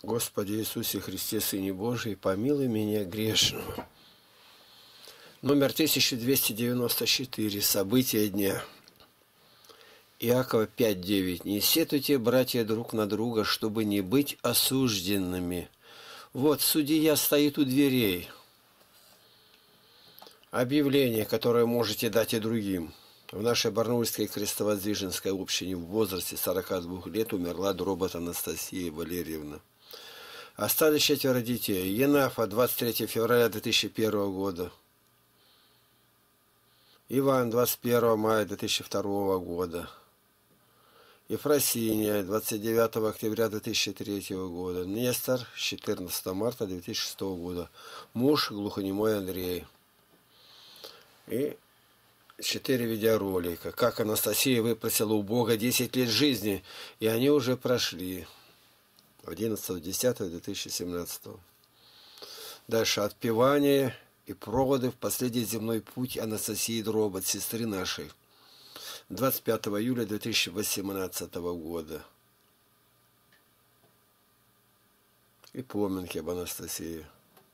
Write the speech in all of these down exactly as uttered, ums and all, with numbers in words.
Господи Иисусе Христе, Сыне Божий, помилуй меня грешного. Номер тысяча двести девяносто четыре. События дня. Иакова пять девять. Не сетуйте, братья, друг на друга, чтобы не быть осужденными. Вот, судья стоит у дверей. Объявление, которое можете дать и другим. В нашей Барнаульской крестовоздвиженской общине в возрасте сорока двух лет умерла Дробот Анастасия Валерьевна. Остались четверо детей. Енафа, двадцать третьего февраля две тысячи первого года. Иван, двадцать первого мая две тысячи второго года. Ефросиния, двадцать девятого октября две тысячи третьего года. Нестор, четырнадцатого марта две тысячи шестого года. Муж глухонемой Андрей. И четыре видеоролика. Как Анастасия выпросила у Бога десять лет жизни, и они уже прошли. одиннадцатого десятого две тысячи семнадцатого. Дальше отпевание и проводы в последний земной путь Анастасии Дробот, сестры нашей. двадцать пятого июля две тысячи восемнадцатого года. И поминки об Анастасии.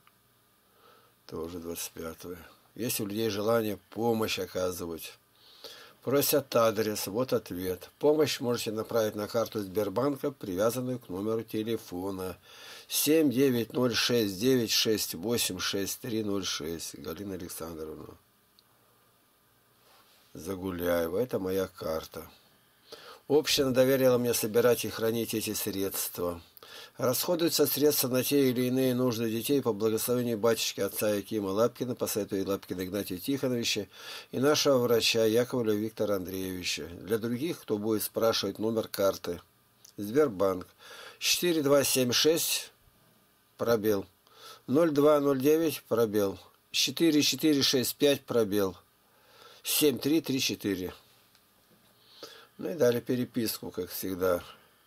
Тоже двадцать пятого. Есть у людей желание помощь оказывать. Просят адрес, вот ответ. Помощь можете направить на карту Сбербанка, привязанную к номеру телефона семь девять ноль шесть девять шесть восемь шесть три ноль шесть. Галина Александровна Загуляева. Это моя карта. Община доверила мне собирать и хранить эти средства. Расходуются средства на те или иные нужды детей по благословению батюшки отца Якима Лапкина, по совету Лапкина Игнатия Тихоновича и нашего врача Яковлева Виктора Андреевича. Для других, кто будет спрашивать, номер карты. Сбербанк. четыре два семь шесть, пробел. ноль два ноль девять, пробел. четыре четыре шесть пять, пробел. семь три три четыре. Ну и далее переписку, как всегда.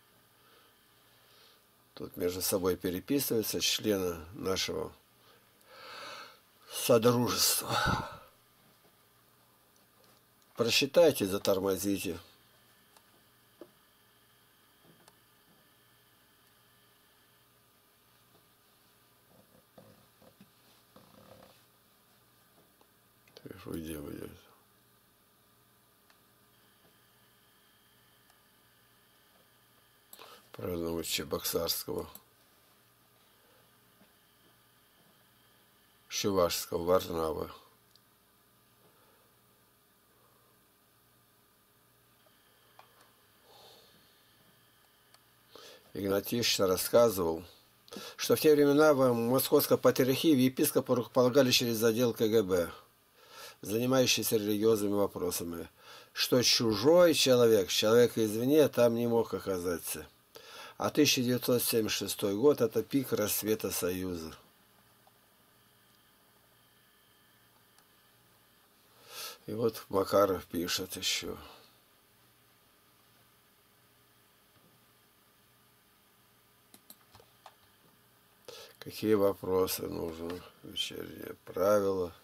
Тут между собой переписываются члены нашего содружества. Просчитайте, затормозите. Где будет? Праздновать Чебоксарского, Чувашского, Варнава. Игнатьевич рассказывал, что в те времена в Московской патриархии епископы руководили через отдел ка гэ бэ, занимающийся религиозными вопросами, что чужой человек, человек извне, там не мог оказаться. А тысяча девятьсот семьдесят шестой год – это пик расцвета Союза. И вот Макаров пишет еще. Какие вопросы нужны? Вечернее правило.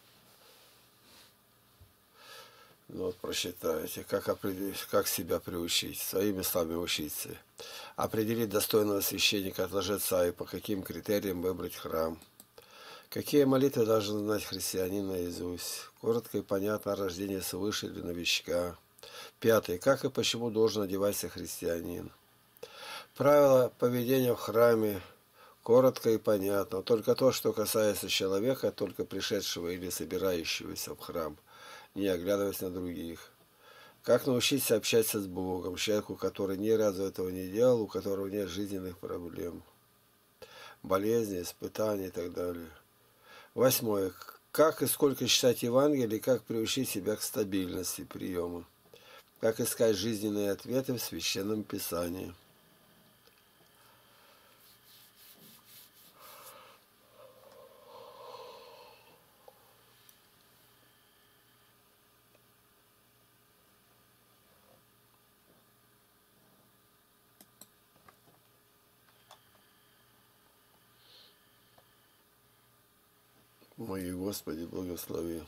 Ну вот прочитайте, как, определить, как себя приучить, своими словами учиться. Определить достойного священника от лжеца и по каким критериям выбрать храм. Какие молитвы должен знать христианин наизусть. Коротко и понятно о рождении свыше для новичка. Пятый. Как и почему должен одеваться христианин. Правила поведения в храме. Коротко и понятно. Только то, что касается человека, только пришедшего или собирающегося в храм, не оглядываясь на других. Как научиться общаться с Богом, человеку, который ни разу этого не делал, у которого нет жизненных проблем, болезни, испытаний и так далее. Восьмое. Как и сколько читать Евангелие, как приучить себя к стабильности приема. Как искать жизненные ответы в Священном Писании. Мои Господи, благослови.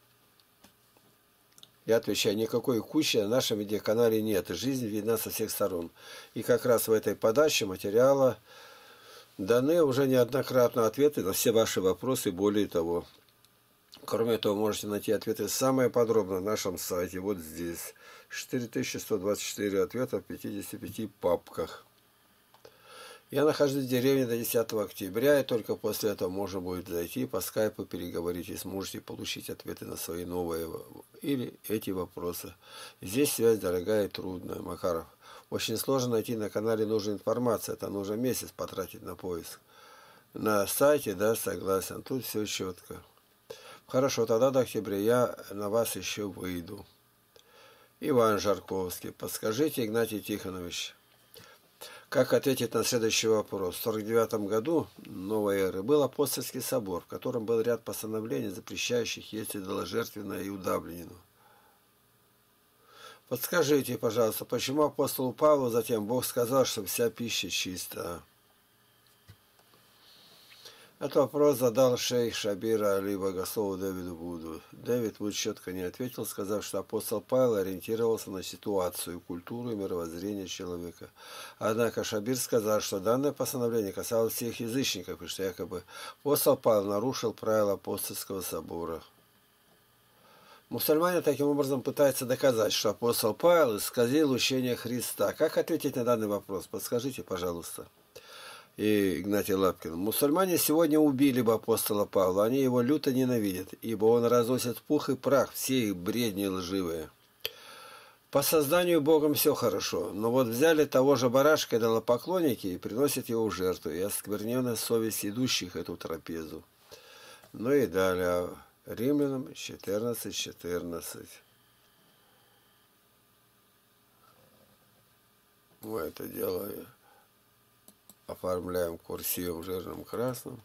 Я отвечаю, никакой кучи на нашем видеоканале нет. Жизнь видна со всех сторон. И как раз в этой подаче материала Даны уже неоднократно ответы на все ваши вопросы, более того. Кроме этого, можете найти ответы самые подробно на нашем сайте, вот здесь. четыре тысячи сто двадцать четыре ответа в пятидесяти пяти папках. Я нахожусь в деревне до десятого октября, и только после этого можно будет зайти по скайпу, переговорить, и сможете получить ответы на свои новые или эти вопросы. Здесь связь дорогая и трудная, Макаров. Очень сложно найти на канале нужную информацию, это нужно месяц потратить на поиск. На сайте, да, согласен, тут все четко. Хорошо, тогда до октября я на вас еще выйду. Иван Жарковский, подскажите, Игнатий Тихонович, как ответить на следующий вопрос? В сорок девятом году новой эры был апостольский собор, в котором был ряд постановлений, запрещающих есть идоложертвенное и удавленину. Подскажите, пожалуйста, почему апостолу Павлу затем Бог сказал, что вся пища чиста? Этот вопрос задал шейх Шабира Али богослову Дэвиду Вуду. Дэвид Вуд четко не ответил, сказав, что апостол Павел ориентировался на ситуацию, культуру и мировоззрение человека. Однако Шабир сказал, что данное постановление касалось всех язычников, и что якобы апостол Павел нарушил правила апостольского собора. Мусульмане таким образом пытаются доказать, что апостол Павел исказил учение Христа. Как ответить на данный вопрос? Подскажите, пожалуйста. И Игнатий Лапкин. Мусульмане сегодня убили бы апостола Павла, они его люто ненавидят, ибо он разносит в пух и прах все их бредни лживые. По созданию Богом все хорошо, но вот взяли того же барашка идолопоклонники и приносят его в жертву, и оскверненная совесть идущих эту трапезу. Ну и далее. Римлянам четырнадцать четырнадцать. Мы это делаем. Оформляем курсивом жирным красным,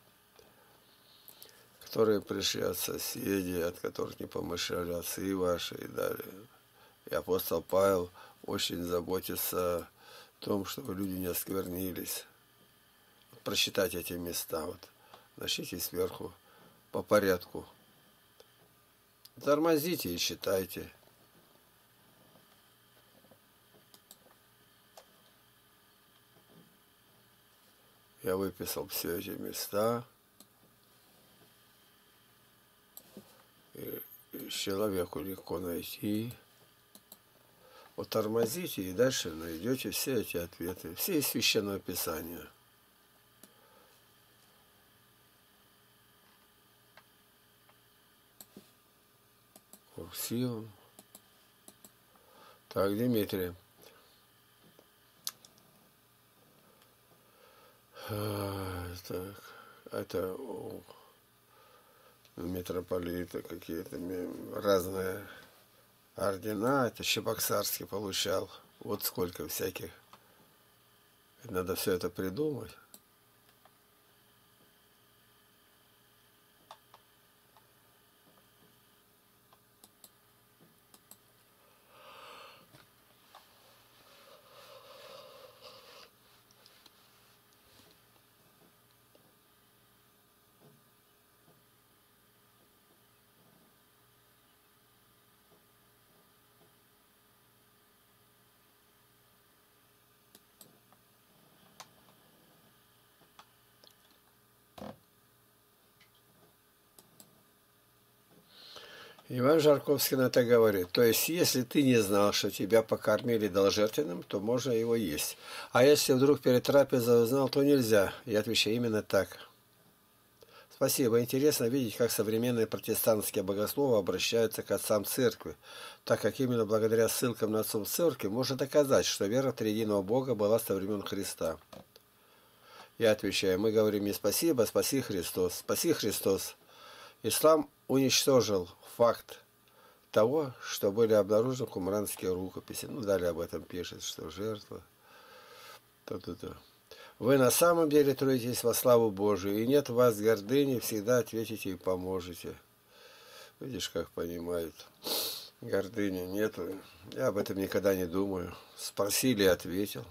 которые пришли от соседей, от которых не помышляли отцы ваши и далее. И апостол Павел очень заботится о том, чтобы люди не осквернились. Прочитайте эти места. Вот. Начните сверху по порядку. Тормозите и читайте. Я выписал все эти места. И человеку легко найти. Вот тормозите и дальше найдете все эти ответы. Все из Священного Писания. Курсивом. Так, Дмитрий. Так, это у митрополита какие-то разные ордена, это Чебоксарский получал. Вот сколько всяких. Надо все это придумать. Иван Жарковский на это говорит. То есть, если ты не знал, что тебя покормили идоложертвенным, то можно его есть. А если вдруг перед трапезой узнал, то нельзя. Я отвечаю именно так. Спасибо. Интересно видеть, как современные протестантские богословы обращаются к отцам церкви, так как именно благодаря ссылкам на отцов церкви можно доказать, что вера в триединого Бога была со времен Христа. Я отвечаю, мы говорим не спасибо, а спаси Христос. Спаси Христос. Ислам уничтожил факт того, что были обнаружены кумранские рукописи. Ну, далее об этом пишет, что жертва. То-то-то. Вы на самом деле трудитесь во славу Божию, и нет в вас гордыни, всегда ответите и поможете. Видишь, как понимают. Гордыни нету. Я об этом никогда не думаю. Спросили и ответил.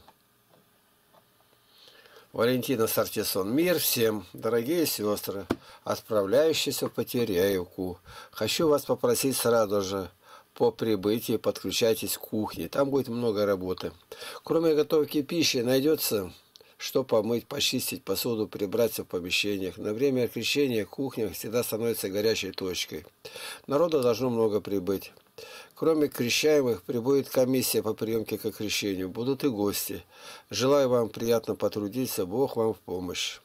Валентина Сартисон. Мир всем, дорогие сестры, отправляющиеся в Потеряевку. Хочу вас попросить сразу же по прибытии подключайтесь к кухне. Там будет много работы. Кроме готовки пищи найдется что помыть, почистить посуду, прибраться в помещениях. На время крещения кухня всегда становится горячей точкой. Народу должно много прибыть. Кроме крещаемых, прибудет комиссия по приемке к крещению. Будут и гости. Желаю вам приятно потрудиться. Бог вам в помощь.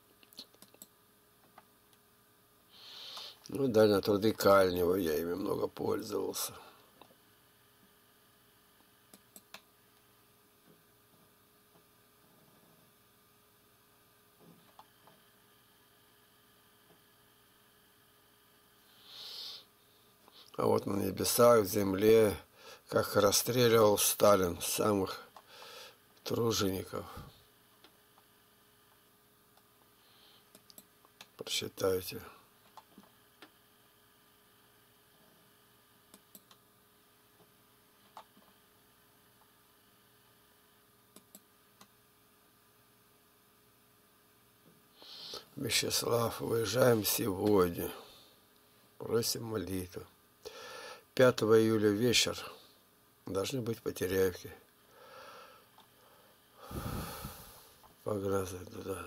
Ну, да, на труды Кальнева я ими много пользовался. А вот на небесах, в земле, как расстреливал Сталин самых тружеников. Прочитайте. Вячеслав, выезжаем сегодня. Просим молитву. пятого июля вечер. Должны быть по Теряевке. Погрозы туда.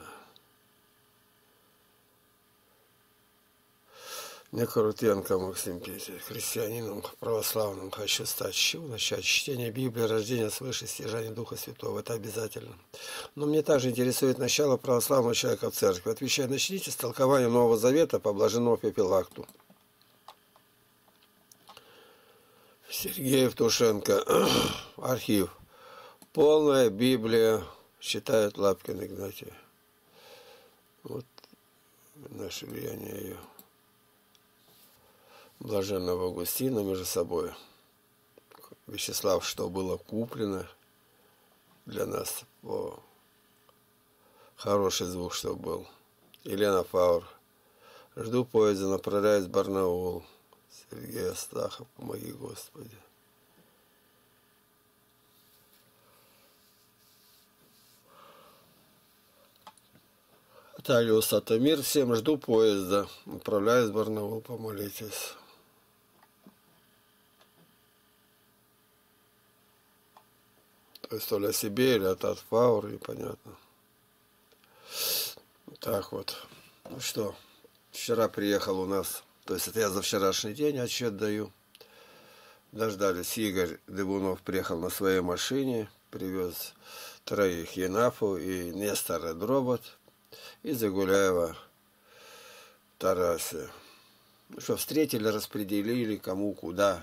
Мне Крутенко Максим Петя, христианином православным хочу стать. С чего начать? Чтение Библии, рождение свыше, стяжание Духа Святого. Это обязательно. Но мне также интересует начало православного человека в церкви. Отвечаю, начните с толкования Нового Завета по Блаженному Пепелакту. Сергей Евтушенко. Архив. Полная Библия. Читает Лапкин Игнатий. Вот наше влияние ее. Блаженного Августина между собой. Вячеслав, что было куплено для нас. О, хороший звук, что был. Елена Фаур. Жду поезда, направляюсь в Барнаул. Сергей Астахов, помоги, Господи. Талиус Атамир, всем жду поезда. Направляюсь в Барнаул, помолитесь. То есть то ли о себе или от от Фаур, непонятно. Так вот. Ну что, вчера приехал у нас, то есть это я за вчерашний день отчет даю. Дождались, Игорь Дыбунов приехал на своей машине, привез троих Енафу и Нестора Дробот, и Загуляева Тарася. Ну что, встретили, распределили, кому куда,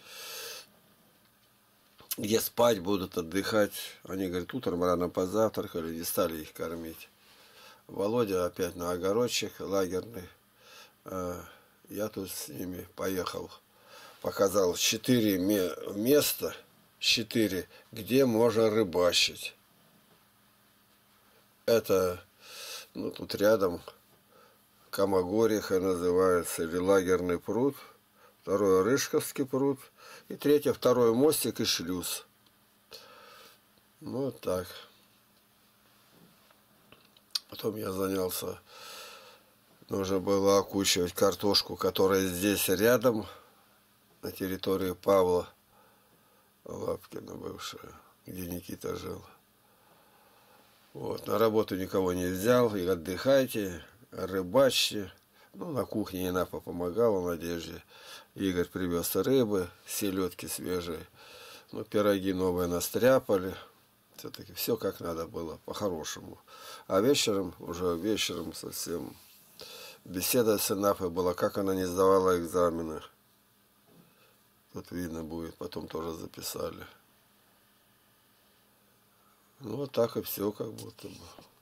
где спать будут, отдыхать. Они, говорят, утром рано позавтракали, не стали их кормить. Володя опять на огородчик лагерный. Я тут с ними поехал. Показал четыре места, четыре, где можно рыбачить. Это, ну, тут рядом Камагориха называется, или лагерный пруд. Второй Рыжковский пруд. И третье, второй мостик и шлюз. Ну, вот так. Потом я занялся, нужно было окучивать картошку, которая здесь рядом, на территории Павла Лапкина бывшая, где Никита жил. Вот, на работу никого не взял, и отдыхайте, рыбачьте. Ну, на кухне Енафа помогала Надежде. Игорь привез рыбы, селедки свежие. Ну, пироги новые настряпали. Все-таки все как надо было, по-хорошему. А вечером, уже вечером совсем, беседа с Енафой была, как она не сдавала экзамены. Тут видно будет, потом тоже записали. Ну, вот так и все как будто бы.